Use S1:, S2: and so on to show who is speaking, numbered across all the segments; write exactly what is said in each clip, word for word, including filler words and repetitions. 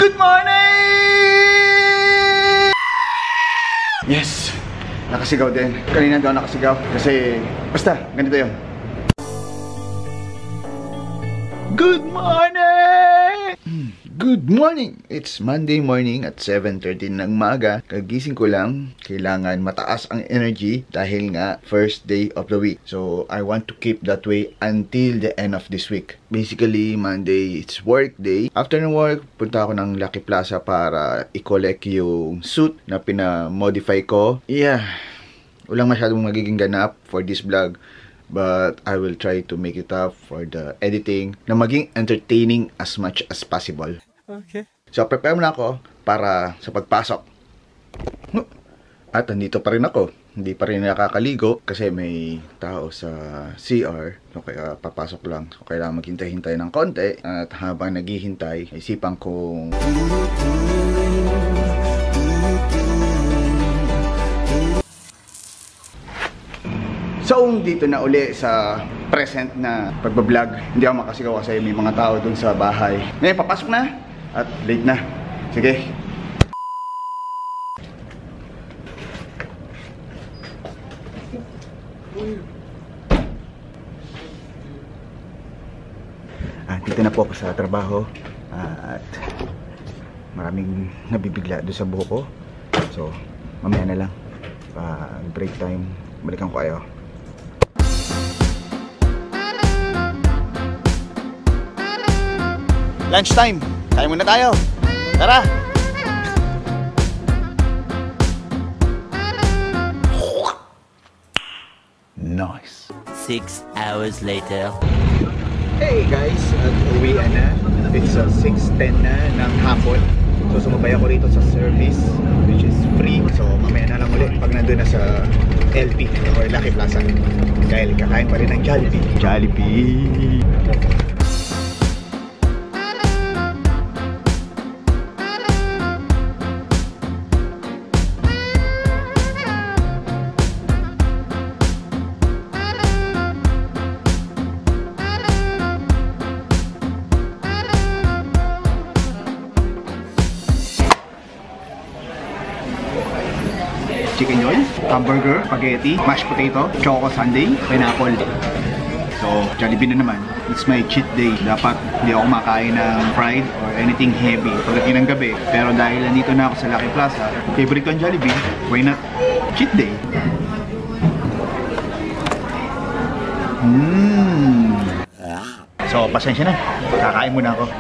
S1: Good morning! Yes, nakasigaw din. Kanina daw nakasigaw kasi basta, ganito yun. Good morning! Good morning! It's Monday morning at seven thirteen ng maga. Kagising ko lang, kailangan mataas ang energy dahil nga first day of the week. So, I want to keep that way until the end of this week. Basically, Monday, it's work day. After ng work, punta ako ng Lucky Plaza para i-collect yung suit na pina-modify ko. Yeah, walang masyadong magiging ganap for this vlog. But I will try to make it up for the editing na maging entertaining as much as possible. Okay. So, prepare muna ako para sa pagpasok. At nandito pa rin ako. Hindi pa rin nakakaligo kasi may tao sa C R. So, kaya papasok lang. So, kailangan maghintay-hintay ng konti. At habang naghihintay, isipan kong... So, dito na uli sa present na pagbablog. Hindi ako makasigaw kasi may mga tao dun sa bahay. Ngayon, papasok na at late na. Sige. Ah, dito na po ako sa trabaho. Ah, at maraming nabibigla doon sa buhok ko. So, mamaya na lang. Pag break time, balikan ko kayo. Lunchtime! Kain muna tayo! Tara! Nice!
S2: Six hours later.
S1: Hey guys! At uwian na. It's uh, six ten na ng hapon. So sumabay ako rito sa service which is free. So mamaya na lang ulit pag nandun na sa L P or Lucky Plaza. Dahil kakain pa rin ng Jollibee. Jollibee! Chicken joy, hamburger, spaghetti, mashed potato, choco sundae, pineapple. So, Jollibee na naman. It's my cheat day. Dapat hindi ako makain ng fried or anything heavy pagdating ng gabi. Pero dahil nandito na ako sa Lucky Plaza, favorite ko ang Jollibee, why not cheat day? Mmm. So, pasensya na. Kakain muna ako.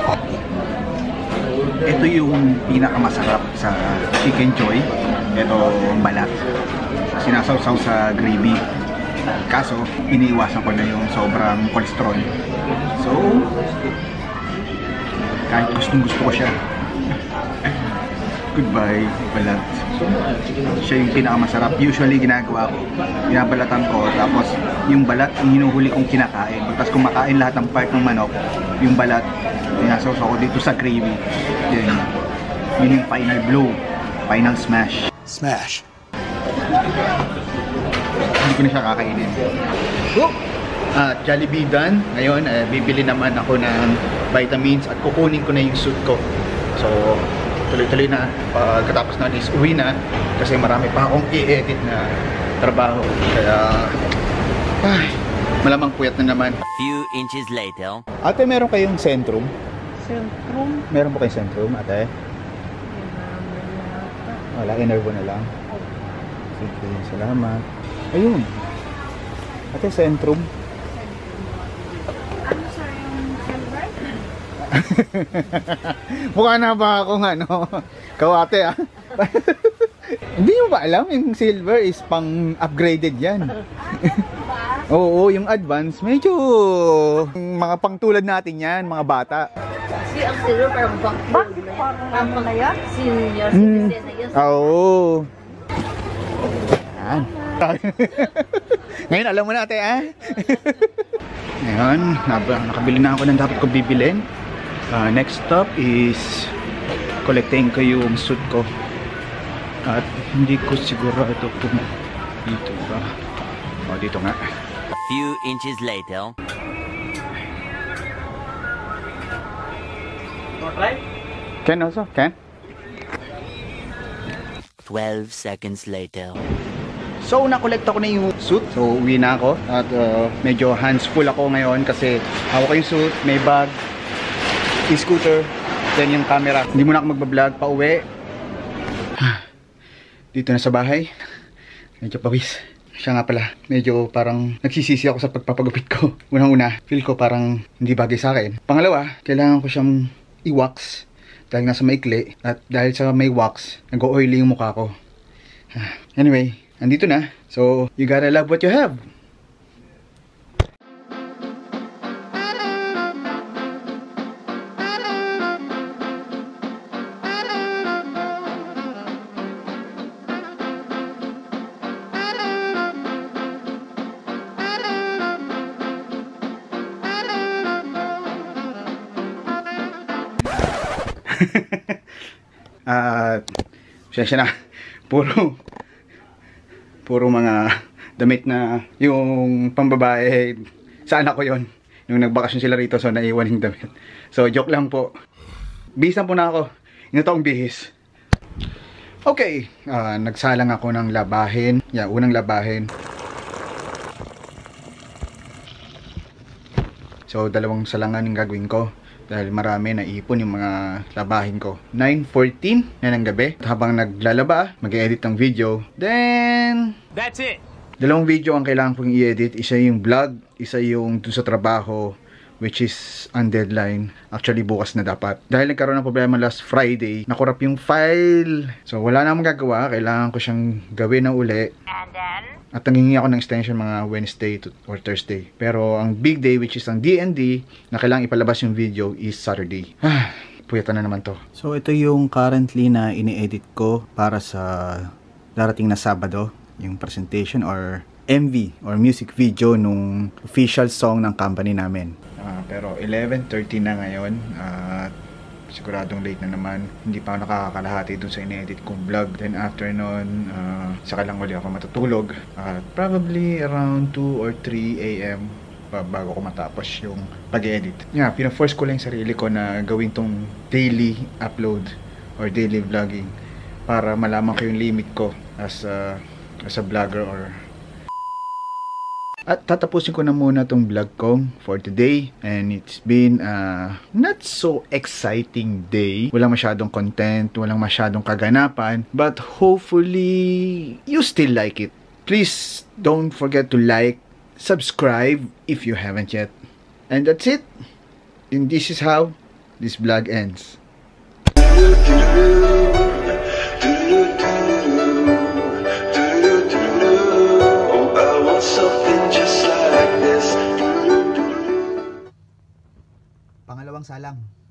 S1: Ito yung pinakamasarap sa chicken joy. Ito balat. Sinasawsaw sa gravy. Kaso, iniiwasan ko na yung sobrang cholesterol. So, kahit gustong gusto ko siya. Goodbye, balat. Siya yung pinakamasarap. Usually, ginagawa ko. Binabalatan ko. Tapos, yung balat, yung hinuhuli kong kinakain. Tapos, kumakain lahat ng part ng manok. Yung balat, sinasawsaw ko dito sa gravy. Yun. Yun yung final blow. Final smash. Smash. Hindi ko na siya kakainin. Oh! Uh, Jollibee done. Ngayon, uh, bibili naman ako ng vitamins at kukunin ko na yung suit ko. So, tuloy-tuloy na. Pagkatapos na is uwi na. Kasi marami pa akong i-edit na trabaho. Kaya, ay, malamang puyat na naman.
S2: Few inches later.
S1: Ate, meron kayong Centrum?
S3: Centrum?
S1: Meron po kayong Centrum, ate? Wala, Enervo na lang. Sige, salamat. Ayun. Ate, Centrum.
S3: Ano sa yung silver?
S1: Mukha na ba akong ano? Kawate ah. Hindi mo ba alam yung silver is pang upgraded yan? Oo, yung advance medyo mga pangtulad natin yan, mga bata.
S3: Kasi ang silver parang back. Bakit parang ano na yan? Senior
S1: Mm.
S3: citizen na yun.
S1: Oo. Yan. Ngayon alam mo na ate ah. Ngayon, nakabili na ako ng dapat ko bibilin. Uh, next stop is collecting ko yung suit ko. At hindi ko sigurado kung dito ba. O, dito nga.
S2: A few inches later.
S4: Right?
S1: Ken also? Ken?
S2: Twelve seconds later.
S1: So, nakolekt ako na yung suit. So, uwi na ako. At uh, medyo hands full ako ngayon kasi hawak ko yung suit, may bag, e-scooter, then yung camera. Hindi muna ako magbablog, pa uwi. Dito na sa bahay. Medyo pawis. Siya nga pala, medyo parang nagsisisi ako sa pagpapagupit ko. Unang-una, feel ko parang hindi bagay sa akin. Pangalawa, kailangan ko siyang i-wax dahil nasa maikli. At dahil sa may wax, nag-oily yung mukha ko. Anyway, andito na. So, you gotta love what you have. At, siyensya na. Puro puro mga damit na yung pambabae sa anak ko yon. Yung nagbakasyon sila rito, so naiwan yung damit. So joke lang po. Bihisan po na ako. Ino taong bihis. Okay, uh, nagsalang ako ng labahin. Yeah, unang labahin. So dalawang salangan yung gagawin ko dahil marami na ipon yung mga labahin ko. nine fourteen na ng gabi. Habang naglalaba, mag-edit ng video. Then,
S4: that's it.
S1: Dalawang video ang kailangan kong i-edit. Isa yung vlog, isa yung dun sa trabaho, which is on deadline. Actually, bukas na dapat. Dahil nagkaroon ng problema last Friday, nakurap yung file. So, wala na akong magagawa. Kailangan ko siyang gawin na uli.
S3: And then?
S1: At nanghingi ako ng extension mga Wednesday to, or Thursday. Pero ang big day, which is ang D and D, na kailangang ipalabas yung video is Saturday. Ah, puyatan na naman to. So ito yung currently na ini-edit ko para sa darating na Sabado, yung presentation or M V or music video nung official song ng company namin. Uh, pero eleven thirty na ngayon at uh, siguradong late na naman. Hindi pa ako nakakalahati dun sa in-edit kong vlog. Then after nun, uh, saka lang uli ako matutulog. Uh, probably around two or three A M bago ko matapos yung pag-edit. Yeah, pina-force ko lang yung sarili ko na gawin tong daily upload or daily vlogging para malaman ko yung limit ko as a, as a vlogger or At tatapusin ko na muna tong vlog ko for today. And it's been a not so exciting day. Walang masyadong content, walang masyadong kaganapan. But hopefully, you still like it. Please don't forget to like, subscribe if you haven't yet. And that's it. And this is how this vlog ends. Pangalawang salang.